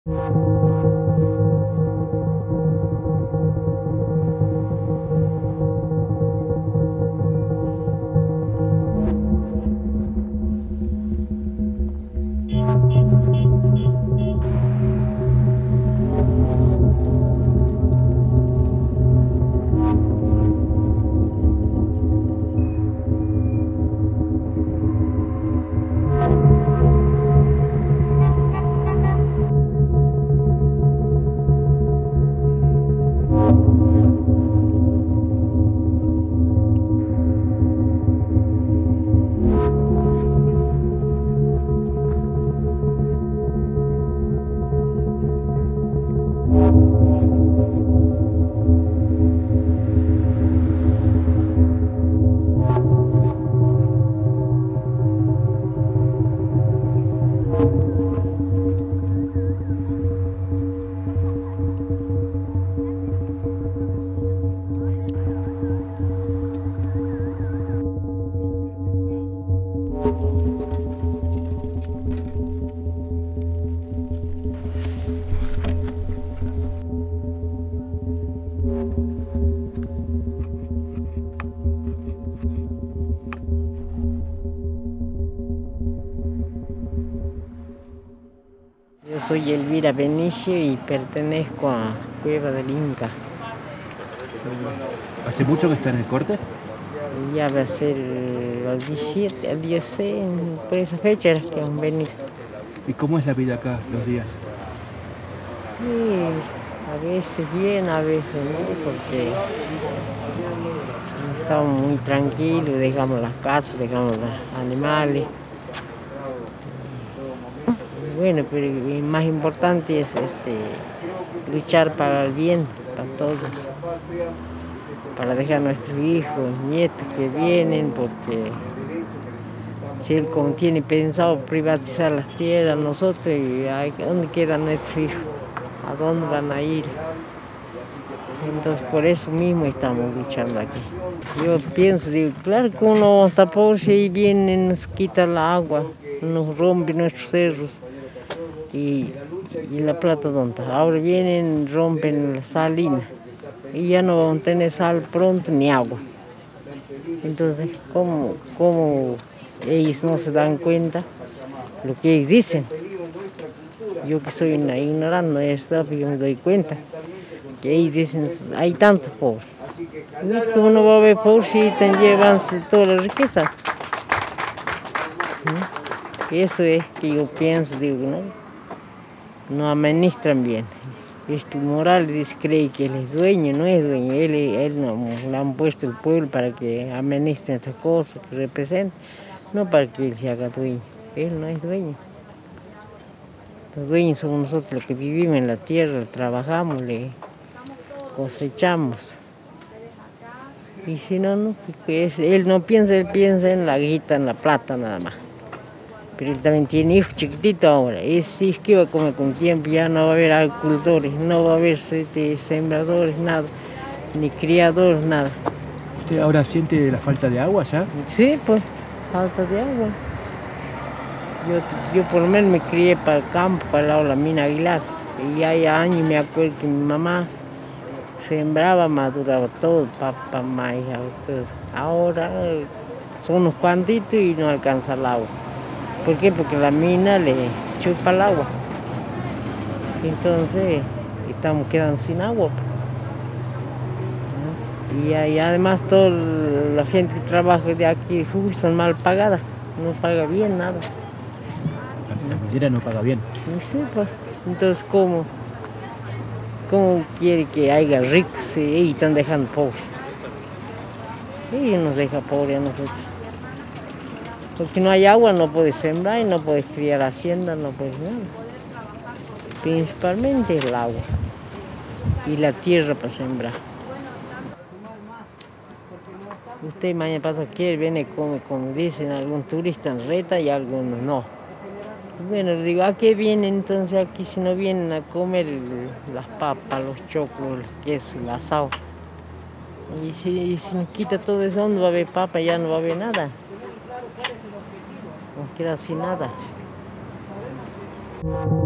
Yo soy Elvira Benicio y pertenezco a Cueva del Inca. ¿Hace mucho que está en el corte? Ya va a ser los 17, al 16, por esa fecha era que han venido. ¿Y cómo es la vida acá los días? Y a veces bien, a veces no, porque estamos muy tranquilos, dejamos las casas, dejamos los animales. Bueno, pero lo más importante es luchar para el bien, para todos, para dejar a nuestros hijos, nietos que vienen, porque si él como tiene pensado privatizar las tierras, nosotros, ¿dónde quedan nuestros hijos? ¿A dónde van a ir? Entonces por eso mismo estamos luchando aquí. Yo pienso, digo, claro que uno está pobre si ahí vienen, nos quitan la agua, nos rompen nuestros cerros. Y la plata ¿dónde está? Ahora vienen, rompen la salina y ya no van a tener sal pronto ni agua. Entonces, ¿cómo ellos no se dan cuenta lo que ellos dicen? Yo que soy una ignorante de esto, yo me doy cuenta que ellos dicen, hay tantos pobres. ¿Cómo no va a haber pobres si están llevándose toda la riqueza? Eso es que yo pienso, digo, no administran bien. Morales cree que él es dueño, no es dueño, él no, le han puesto el pueblo para que administre estas cosas, que represente, no para que él se haga dueño, él no es dueño. Los dueños somos nosotros los que vivimos en la tierra, trabajamos, le cosechamos. Y si no, porque él no piensa, él piensa en la guita, en la plata nada más. Pero él también tiene hijos chiquititos ahora. Ese hijo que va a comer con tiempo, ya no va a haber agricultores, no va a haber sembradores, nada, ni criadores, nada. ¿Usted ahora siente la falta de agua ya? Sí, pues, falta de agua. Yo por lo menos me crié para el campo, para el lado de la mina Aguilar. Y ya hay años me acuerdo que mi mamá sembraba, maduraba todo, papa, maíz, todo. Ahora son unos cuantitos y no alcanza el agua. ¿Por qué? Porque la mina le chupa el agua. Entonces estamos quedando sin agua. Y además toda la gente que trabaja de aquí de Jujuy son mal pagadas, no paga bien nada. La minera no paga bien. Sí, pues. Entonces, ¿cómo quiere que haya ricos si ellos están dejando pobres? Ellos nos dejan pobres a nosotros. Porque no hay agua, no puedes sembrar y no puedes criar hacienda, no puedes nada. Principalmente el agua y la tierra para sembrar. Usted mañana pasa quiere, viene como dicen algunos turistas en Reta y algunos no. Bueno, digo, ¿a qué vienen entonces aquí si no vienen a comer las papas, los choclos, los quesos, el asado? Y si nos quita todo eso, ¿dónde va a haber papa? Ya no va a haber nada. Nos queda sin nada.